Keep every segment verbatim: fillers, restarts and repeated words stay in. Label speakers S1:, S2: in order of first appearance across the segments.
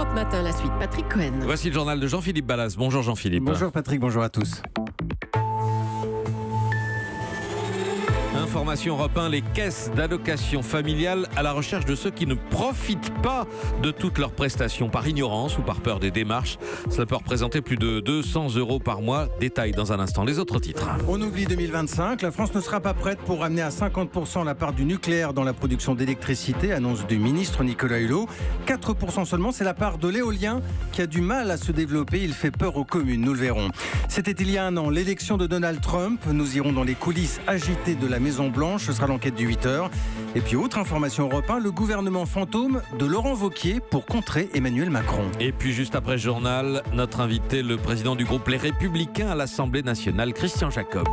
S1: Europe Matin, la suite, Patrick Cohen.
S2: Voici le journal de Jean-Philippe Ballas. Bonjour Jean-Philippe.
S3: Bonjour Patrick, bonjour à tous.
S2: Information Europe un, les caisses d'allocation familiale à la recherche de ceux qui ne profitent pas de toutes leurs prestations par ignorance ou par peur des démarches. Cela peut représenter plus de deux cents euros par mois. Détail dans un instant. Les autres titres.
S3: On oublie deux mille vingt-cinq. La France ne sera pas prête pour ramener à cinquante pour cent la part du nucléaire dans la production d'électricité, annonce du ministre Nicolas Hulot. quatre pour cent seulement, c'est la part de l'éolien qui a du mal à se développer. Il fait peur aux communes, nous le verrons. C'était il y a un an, l'élection de Donald Trump. Nous irons dans les coulisses agitées de la Maison Blanche, ce sera l'enquête du huit heures. Et puis autre information Europe un, le gouvernement fantôme de Laurent Wauquiez pour contrer Emmanuel Macron.
S2: Et puis juste après le journal, notre invité, le président du groupe Les Républicains à l'Assemblée nationale, Christian Jacob.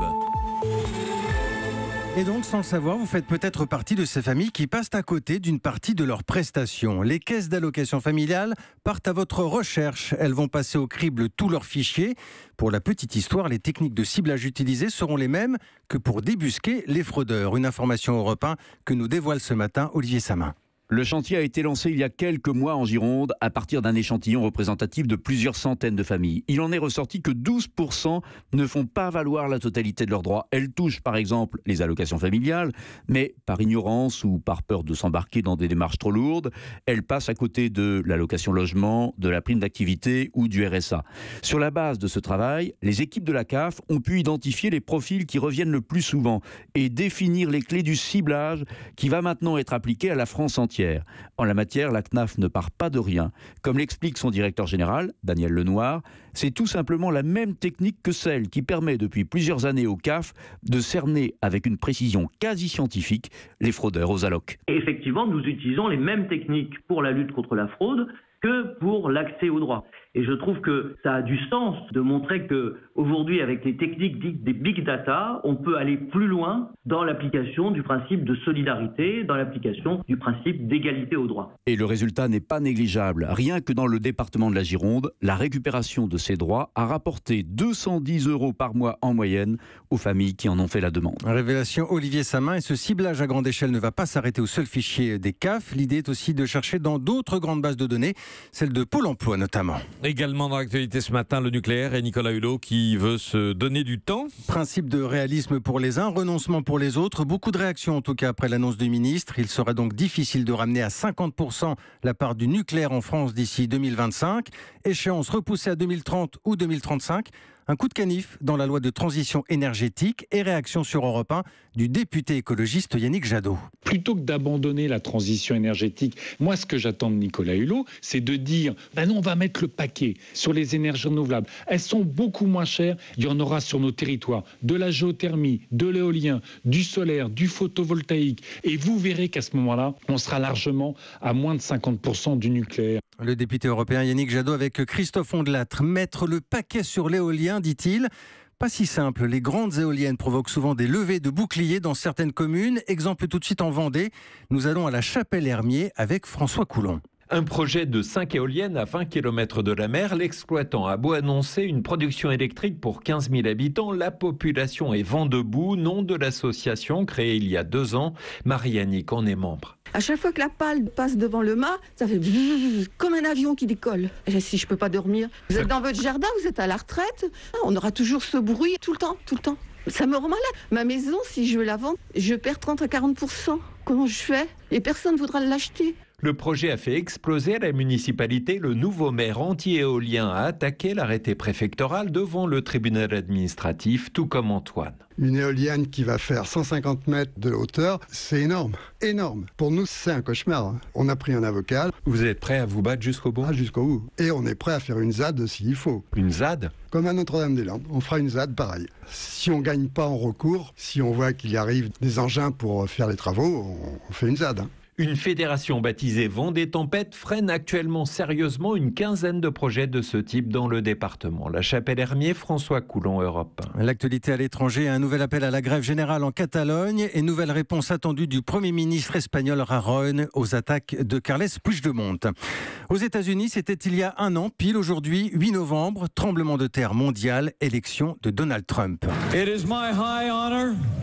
S3: Et donc, sans le savoir, vous faites peut-être partie de ces familles qui passent à côté d'une partie de leurs prestations. Les caisses d'allocation familiale partent à votre recherche. Elles vont passer au crible tous leurs fichiers. Pour la petite histoire, les techniques de ciblage utilisées seront les mêmes que pour débusquer les fraudeurs. Une information Europe un que nous dévoile ce matin Olivier Samin.
S4: Le chantier a été lancé il y a quelques mois en Gironde à partir d'un échantillon représentatif de plusieurs centaines de familles. Il en est ressorti que douze pour cent ne font pas valoir la totalité de leurs droits. Elles touchent par exemple les allocations familiales, mais par ignorance ou par peur de s'embarquer dans des démarches trop lourdes, elles passent à côté de l'allocation logement, de la prime d'activité ou du R S A. Sur la base de ce travail, les équipes de la C A F ont pu identifier les profils qui reviennent le plus souvent et définir les clés du ciblage qui va maintenant être appliqué à la France entière. En la matière, la C N A F ne part pas de rien. Comme l'explique son directeur général, Daniel Lenoir, c'est tout simplement la même technique que celle qui permet depuis plusieurs années au C A F de cerner avec une précision quasi scientifique les fraudeurs aux allocs.
S5: Effectivement, nous utilisons les mêmes techniques pour la lutte contre la fraude que pour l'accès aux droits. Et je trouve que ça a du sens de montrer qu'aujourd'hui, avec les techniques dites des big data, on peut aller plus loin dans l'application du principe de solidarité, dans l'application du principe d'égalité aux droits.
S4: Et le résultat n'est pas négligeable. Rien que dans le département de la Gironde, la récupération de ces droits a rapporté deux cent dix euros par mois en moyenne aux familles qui en ont fait la demande.
S3: Révélation Olivier Samin. Et ce ciblage à grande échelle ne va pas s'arrêter au seul fichier des C A F. L'idée est aussi de chercher dans d'autres grandes bases de données, celle de Pôle emploi notamment.
S2: Également dans l'actualité ce matin, le nucléaire et Nicolas Hulot qui veut se donner du temps.
S3: Principe de réalisme pour les uns, renoncement pour les autres. Beaucoup de réactions en tout cas après l'annonce du ministre. Il sera donc difficile de ramener à cinquante pour cent la part du nucléaire en France d'ici deux mille vingt-cinq. Échéance repoussée à deux mille trente ou deux mille trente-cinq. Un coup de canif dans la loi de transition énergétique et réaction sur Europe un du député écologiste Yannick Jadot.
S6: Plutôt que d'abandonner la transition énergétique, moi ce que j'attends de Nicolas Hulot, c'est de dire ben non, on va mettre le paquet sur les énergies renouvelables. Elles sont beaucoup moins chères, il y en aura sur nos territoires, de la géothermie, de l'éolien, du solaire, du photovoltaïque. Et vous verrez qu'à ce moment-là, on sera largement à moins de cinquante pour cent du nucléaire.
S3: Le député européen Yannick Jadot avec Christophe Ondelattre. Mettre le paquet sur l'éolien, dit-il. Pas si simple. Les grandes éoliennes provoquent souvent des levées de boucliers dans certaines communes. Exemple tout de suite en Vendée. Nous allons à la Chapelle-Hermier avec François Coulon.
S7: Un projet de cinq éoliennes à vingt kilomètres de la mer. L'exploitant a beau annoncer une production électrique pour quinze mille habitants, la population est vent debout, nom de l'association créée il y a deux ans. Marie-Annick en est membre.
S8: À chaque fois que la pale passe devant le mât, ça fait comme un avion qui décolle. Et si je peux pas dormir, vous êtes dans votre jardin, vous êtes à la retraite, on aura toujours ce bruit tout le temps, tout le temps. Ça me rend malade. Ma maison, si je veux la vendre, je perds trente à quarante pour cent. Comment je fais? Et personne ne voudra l'acheter.
S7: Le projet a fait exploser à la municipalité. Le nouveau maire anti-éolien a attaqué l'arrêté préfectoral devant le tribunal administratif, tout comme Antoine.
S9: Une éolienne qui va faire cent cinquante mètres de hauteur, c'est énorme, énorme. Pour nous, c'est un cauchemar. On a pris un avocat.
S7: Vous êtes prêt à vous battre jusqu'au bout?
S9: Ah, jusqu'au bout. Et on est prêt à faire une Z A D s'il faut.
S7: Une Z A D?
S9: Comme à Notre-Dame-des-Landes, on fera une Z A D pareil. Si on ne gagne pas en recours, si on voit qu'il y arrive des engins pour faire les travaux, on fait une Z A D. Hein.
S7: Une fédération baptisée Vendée Tempête freine actuellement sérieusement une quinzaine de projets de ce type dans le département. La Chapelle-Hermier, François Coulon, Europe un.
S3: L'actualité à l'étranger, un nouvel appel à la grève générale en Catalogne et nouvelle réponse attendue du Premier ministre espagnol Rajoy aux attaques de Carles Puigdemont. Aux États-Unis, c'était il y a un an, pile aujourd'hui, huit novembre, tremblement de terre mondial, élection de Donald Trump.
S10: It is my high honor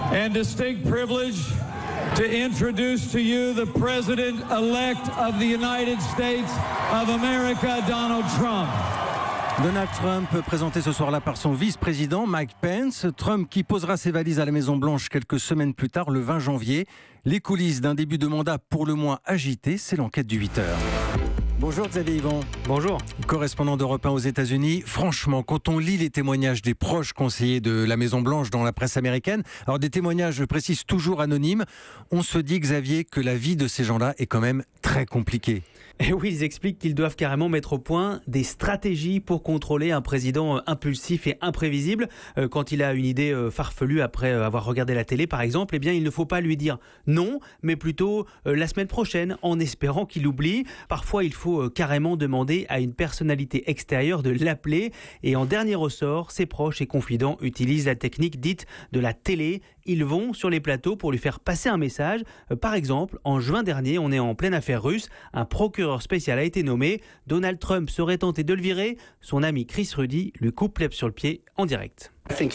S1: and distinct privilege to introduce to you the President-elect of the United States of America, Donald Trump.
S3: Donald Trump, présenté ce soir-là par son vice-président Mike Pence. Trump qui posera ses valises à la Maison-Blanche quelques semaines plus tard, le vingt janvier. Les coulisses d'un début de mandat pour le moins agité, c'est l'enquête du huit heures. Bonjour Xavier Yvon.
S10: Bonjour.
S3: Correspondant d'Europe un aux États-Unis. Franchement, quand on lit les témoignages des proches conseillers de la Maison-Blanche dans la presse américaine, alors des témoignages, je précise, toujours anonymes, on se dit, Xavier, que la vie de ces gens-là est quand même très compliquée.
S10: Et oui, ils expliquent qu'ils doivent carrément mettre au point des stratégies pour contrôler un président impulsif et imprévisible. Quand il a une idée farfelue après avoir regardé la télé, par exemple, eh bien, il ne faut pas lui dire non, mais plutôt la semaine prochaine, en espérant qu'il oublie. Parfois, il faut carrément demander à une personnalité extérieure de l'appeler. Et en dernier ressort, ses proches et confidents utilisent la technique dite de la télé. Ils vont sur les plateaux pour lui faire passer un message. Par exemple, en juin dernier, on est en pleine affaire russe. Un procureur spécial a été nommé. Donald Trump serait tenté de le virer. Son ami Chris Rudy lui coupe l'herbe sur le pied en direct.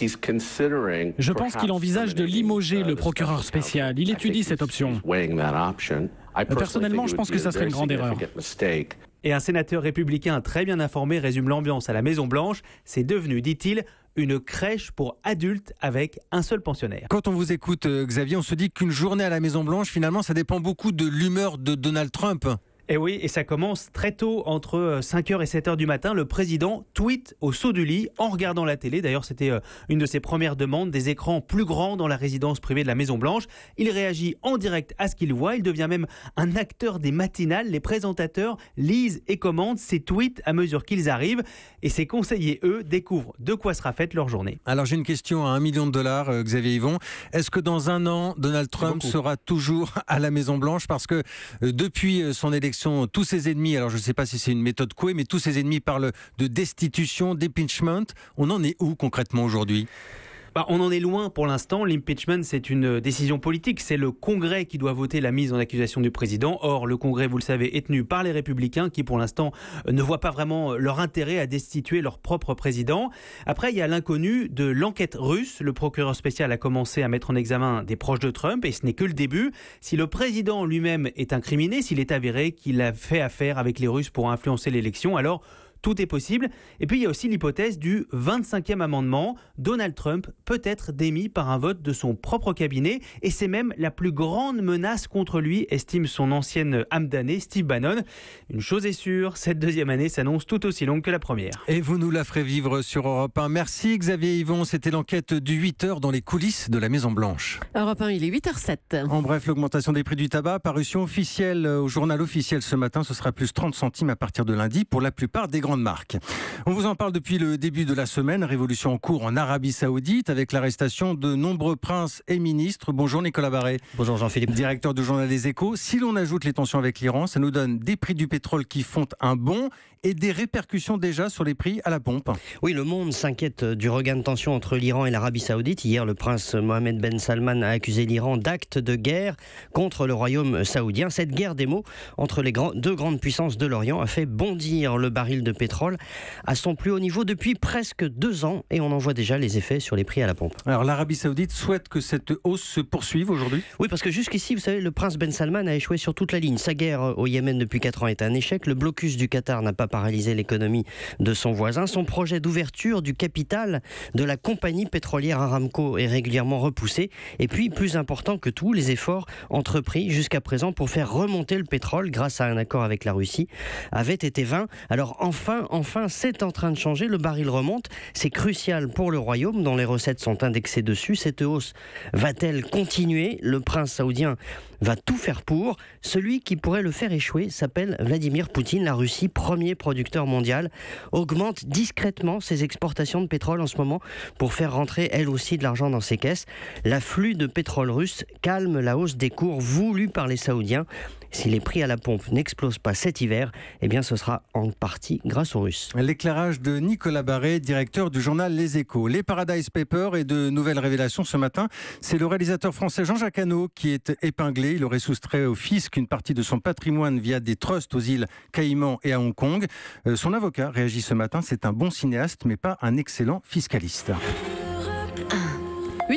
S11: Je pense qu'il envisage de limoger le procureur spécial. Il étudie cette option. Personnellement, je pense que ça serait une grande erreur.
S10: Et un sénateur républicain très bien informé résume l'ambiance à la Maison-Blanche. C'est devenu, dit-il, une crèche pour adultes avec un seul pensionnaire.
S3: Quand on vous écoute, Xavier, on se dit qu'une journée à la Maison-Blanche, finalement, ça dépend beaucoup de l'humeur de Donald Trump.
S10: Et oui, et ça commence très tôt, entre cinq heures et sept heures du matin. Le président tweet au saut du lit en regardant la télé. D'ailleurs, c'était une de ses premières demandes, des écrans plus grands dans la résidence privée de la Maison-Blanche. Il réagit en direct à ce qu'il voit. Il devient même un acteur des matinales. Les présentateurs lisent et commentent ces tweets à mesure qu'ils arrivent. Et ses conseillers, eux, découvrent de quoi sera faite leur journée. Alors, j'ai une question à un million de dollars, euh, Xavier Yvon. Est-ce que dans un an, Donald Trump sera toujours à la Maison-Blanche? Parce que euh, depuis euh, son élection, tous ses ennemis, alors je ne sais pas si c'est une méthode Coué, mais tous ses ennemis parlent de destitution, d'impeachment. On en est où concrètement aujourd'hui ? Bah, on en est loin pour l'instant. L'impeachment, c'est une décision politique. C'est le Congrès qui doit voter la mise en accusation du président. Or, le Congrès, vous le savez, est tenu par les Républicains qui, pour l'instant, ne voient pas vraiment leur intérêt à destituer leur propre président. Après, il y a l'inconnu de l'enquête russe. Le procureur spécial a commencé à mettre en examen des proches de Trump et ce n'est que le début. Si le président lui-même est incriminé, s'il est avéré qu'il a fait affaire avec les Russes pour influencer l'élection, alors tout est possible. Et puis il y a aussi l'hypothèse du vingt-cinquième amendement. Donald Trump peut être démis par un vote de son propre cabinet. Et c'est même la plus grande menace contre lui, estime son ancienne âme damnée, Steve Bannon. Une chose est sûre, cette deuxième année s'annonce tout aussi longue que la première.
S3: Et vous nous la ferez vivre sur Europe un. Merci Xavier Yvon. C'était l'enquête du huit heures dans les coulisses de la Maison-Blanche.
S12: Europe un, il est huit heures zéro sept.
S3: En bref, l'augmentation des prix du tabac, parution officielle au journal officiel ce matin, ce sera plus trente centimes à partir de lundi pour la plupart des grandes marques. On vous en parle depuis le début de la semaine. Révolution en cours en Arabie Saoudite avec l'arrestation de nombreux princes et ministres. Bonjour Nicolas Barré.
S13: Bonjour Jean-Philippe.
S3: Directeur du journal Les Échos. Si l'on ajoute les tensions avec l'Iran, ça nous donne des prix du pétrole qui font un bond et des répercussions déjà sur les prix à la pompe.
S13: Oui, le monde s'inquiète du regain de tension entre l'Iran et l'Arabie Saoudite. Hier, le prince Mohammed Ben Salman a accusé l'Iran d'actes de guerre contre le royaume saoudien. Cette guerre des mots entre les grands, deux grandes puissances de l'Orient a fait bondir le baril de pétrole à son plus haut niveau depuis presque deux ans et on en voit déjà les effets sur les prix à la pompe.
S3: Alors l'Arabie Saoudite souhaite que cette hausse se poursuive aujourd'hui ?
S13: Oui, parce que jusqu'ici, vous savez, le prince Ben Salman a échoué sur toute la ligne. Sa guerre au Yémen depuis quatre ans est un échec. Le blocus du Qatar n'a pas paralysé l'économie de son voisin. Son projet d'ouverture du capital de la compagnie pétrolière Aramco est régulièrement repoussé. Et puis, plus important que tout, les efforts entrepris jusqu'à présent pour faire remonter le pétrole grâce à un accord avec la Russie avaient été vains. Alors enfin, enfin, c'est en train de changer. Le baril remonte. C'est crucial pour le royaume dont les recettes sont indexées dessus. Cette hausse va-t-elle continuer ? Le prince saoudien va tout faire pour. Celui qui pourrait le faire échouer s'appelle Vladimir Poutine. La Russie, premier producteur mondial, augmente discrètement ses exportations de pétrole en ce moment pour faire rentrer elle aussi de l'argent dans ses caisses. L'afflux de pétrole russe calme la hausse des cours voulue par les Saoudiens. Si les prix à la pompe n'explosent pas cet hiver, eh bien ce sera en partie grâce aux Russes.
S3: L'éclairage de Nicolas Barré, directeur du journal Les Échos. Les Paradise Papers et de nouvelles révélations ce matin. C'est le réalisateur français Jean-Jacques Hano qui est épinglé. Il aurait soustrait au fisc une partie de son patrimoine via des trusts aux îles Caïmans et à Hong Kong. Euh, son avocat réagit ce matin. C'est un bon cinéaste, mais pas un excellent fiscaliste.
S12: huit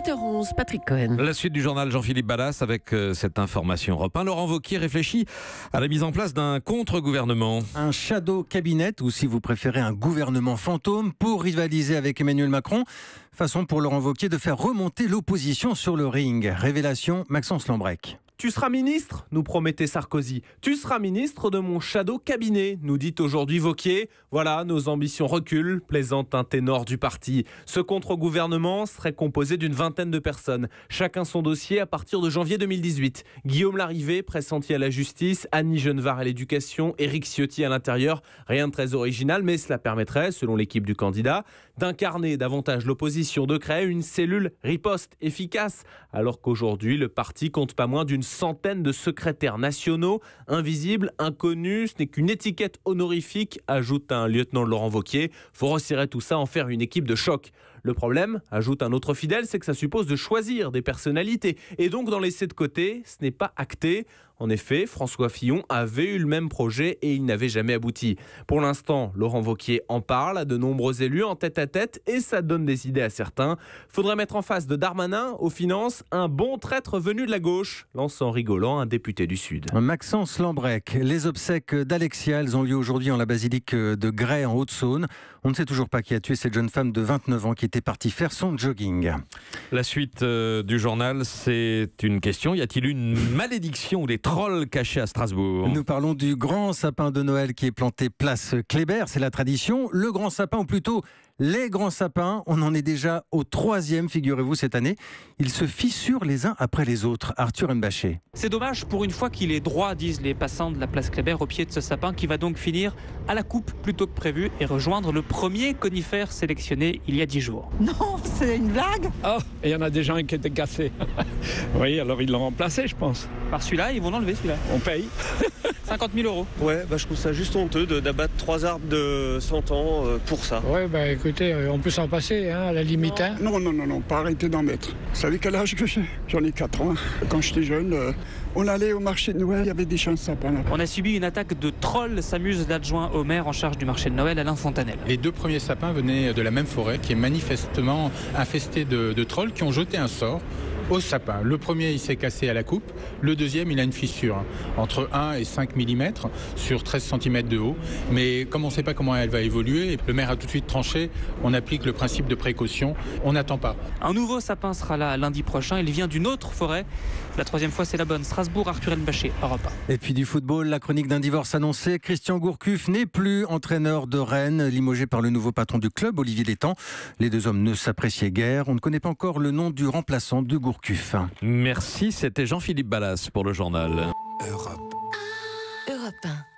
S12: huit heures onze, Patrick Cohen.
S2: La suite du journal Jean-Philippe Ballas avec euh, cette information Europe un. Laurent Wauquiez réfléchit à la mise en place d'un contre-gouvernement.
S3: Un shadow cabinet, ou si vous préférez un gouvernement fantôme, pour rivaliser avec Emmanuel Macron. Façon pour Laurent Wauquiez de faire remonter l'opposition sur le ring. Révélation, Maxence Lambrec.
S14: Tu seras ministre, nous promettait Sarkozy. Tu seras ministre de mon shadow cabinet, nous dit aujourd'hui Wauquiez. Voilà, nos ambitions reculent, plaisante un ténor du parti. Ce contre-gouvernement serait composé d'une vingtaine de personnes, chacun son dossier à partir de janvier deux mille dix-huit. Guillaume Larrivé, pressenti à la justice, Annie Genevard à l'éducation, Éric Ciotti à l'intérieur. Rien de très original, mais cela permettrait, selon l'équipe du candidat, d'incarner davantage l'opposition, de créer une cellule riposte efficace, alors qu'aujourd'hui, le parti compte pas moins d'une centaine de secrétaires nationaux, invisibles, inconnus. Ce n'est qu'une étiquette honorifique, ajoute un lieutenant de Laurent Wauquiez. Faut resserrer tout ça, en faire une équipe de choc. Le problème, ajoute un autre fidèle, c'est que ça suppose de choisir des personnalités et donc d'en laisser de côté. Ce n'est pas acté. En effet, François Fillon avait eu le même projet et il n'avait jamais abouti. Pour l'instant, Laurent Wauquiez en parle à de nombreux élus en tête à tête et ça donne des idées à certains. Faudrait mettre en face de Darmanin, aux finances, un bon traître venu de la gauche, lance en rigolant un député du Sud.
S3: Maxence Lambrec, les obsèques d'Alexia, elles ont lieu aujourd'hui en la basilique de Grès en Haute-Saône. On ne sait toujours pas qui a tué cette jeune femme de vingt-neuf ans qui était partie faire son jogging.
S2: La suite euh, du journal, c'est une question. Y a-t-il une malédiction ou des trolls cachés à Strasbourg?
S3: Nous parlons du grand sapin de Noël qui est planté place Kléber, c'est la tradition. Le grand sapin, ou plutôt les grands sapins, on en est déjà au troisième, figurez-vous, cette année. Ils se fissurent les uns après les autres. Arthur Mbaché.
S15: C'est dommage pour une fois qu'il est droit, disent les passants de la place Kléber, au pied de ce sapin qui va donc finir à la coupe plutôt que prévu et rejoindre le premier conifère sélectionné il y a dix jours.
S16: Non, c'est une blague.
S17: Oh, et il y en a déjà un qui était cassé. Oui, alors ils l'ont remplacé, je pense.
S15: Par celui-là, ils vont l'enlever celui-là.
S17: On paye.
S15: cinquante mille euros.
S18: Ouais, bah, je trouve ça juste honteux de, d'abattre trois arbres de cent ans euh, pour ça.
S17: Ouais, bah écoutez, on peut s'en passer, hein, à la limite. Hein.
S19: Non, non, non, non, pas arrêter d'en mettre. Vous savez quel âge que j'ai? J'en ai quatre ans. Quand j'étais jeune, euh, on allait au marché de Noël, il y avait des champs de sapins là.
S15: On a subi une attaque de trolls, s'amuse l'adjoint au maire en charge du marché de Noël, Alain Fontanelle.
S20: Les deux premiers sapins venaient de la même forêt qui est manifestement infestée de, de trolls qui ont jeté un sort au sapin. Le premier, il s'est cassé à la coupe. Le deuxième, il a une fissure entre un et cinq millimètres sur treize centimètres de haut. Mais comme on ne sait pas comment elle va évoluer, le maire a tout de suite tranché. On applique le principe de précaution. On n'attend pas.
S15: Un nouveau sapin sera là lundi prochain. Il vient d'une autre forêt. La troisième fois, c'est la bonne. Strasbourg, Arthur Mbaché, Europe un.
S3: Et puis du football, la chronique d'un divorce annoncé. Christian Gourcuff n'est plus entraîneur de Rennes, limogé par le nouveau patron du club, Olivier Létang. Les deux hommes ne s'appréciaient guère. On ne connaît pas encore le nom du remplaçant de Gourcuff.
S2: Merci, c'était Jean-Philippe Ballas pour le journal.
S12: Europe un.